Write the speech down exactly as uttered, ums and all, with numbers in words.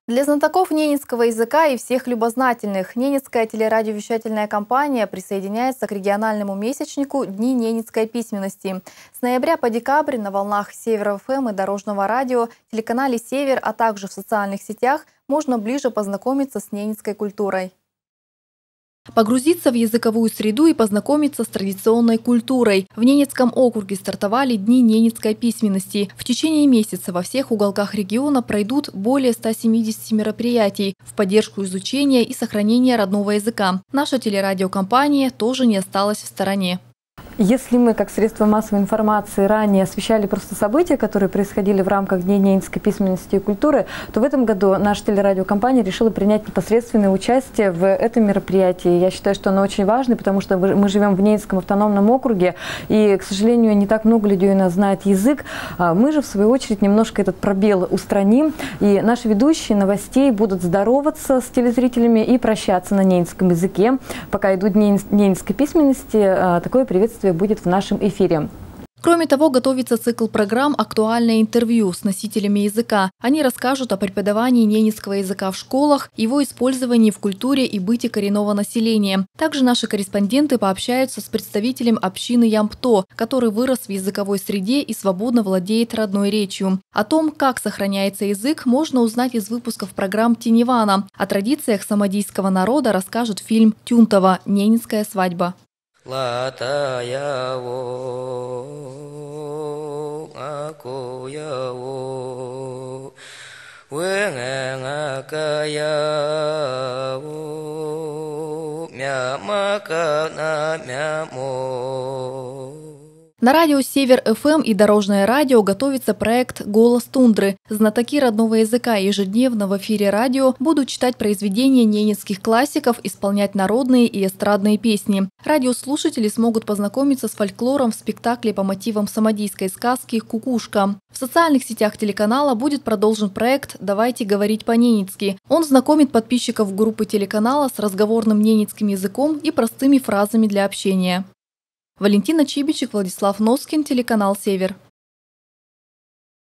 Для знатоков ненецкого языка и всех любознательных Ненецкая телерадиовещательная компания присоединяется к региональному месячнику «Дни ненецкой письменности». С ноября по декабрь на волнах Север эф эм и Дорожного радио, телеканале «Север», а также в социальных сетях можно ближе познакомиться с ненецкой культурой. Погрузиться в языковую среду и познакомиться с традиционной культурой. В Ненецком округе стартовали Дни ненецкой письменности. В течение месяца во всех уголках региона пройдут более ста семидесяти мероприятий в поддержку изучения и сохранения родного языка. Наша телерадиокомпания тоже не осталась в стороне. Если мы, как средство массовой информации, ранее освещали просто события, которые происходили в рамках Дней ненецкой письменности и культуры, то в этом году наша телерадиокомпания решила принять непосредственное участие в этом мероприятии. Я считаю, что оно очень важно, потому что мы живем в Ненецком автономном округе, и, к сожалению, не так много людей у нас знает язык. Мы же, в свою очередь, немножко этот пробел устраним, и наши ведущие новостей будут здороваться с телезрителями и прощаться на ненецком языке. Пока идут Дни ненецкой письменности, такое приветствие будет в нашем эфире. Кроме того, готовится цикл программ «Актуальное интервью» с носителями языка. Они расскажут о преподавании ненецкого языка в школах, его использовании в культуре и быте коренного населения. Также наши корреспонденты пообщаются с представителем общины Ямпто, который вырос в языковой среде и свободно владеет родной речью. О том, как сохраняется язык, можно узнать из выпусков программ Теневана. О традициях самодийского народа расскажет фильм Тюнтова «Ненецкая свадьба». Латаяво, акуяво, вэнгакаяво, мямакана мямо. На радио «Север эф эм» и Дорожное радио готовится проект «Голос тундры». Знатоки родного языка ежедневно в эфире радио будут читать произведения ненецких классиков, исполнять народные и эстрадные песни. Радиослушатели смогут познакомиться с фольклором в спектакле по мотивам самодийской сказки «Кукушка». В социальных сетях телеканала будет продолжен проект «Давайте говорить по-ненецки». Он знакомит подписчиков группы телеканала с разговорным ненецким языком и простыми фразами для общения. Валентина Чибичек, Владислав Носкин, телеканал «Север».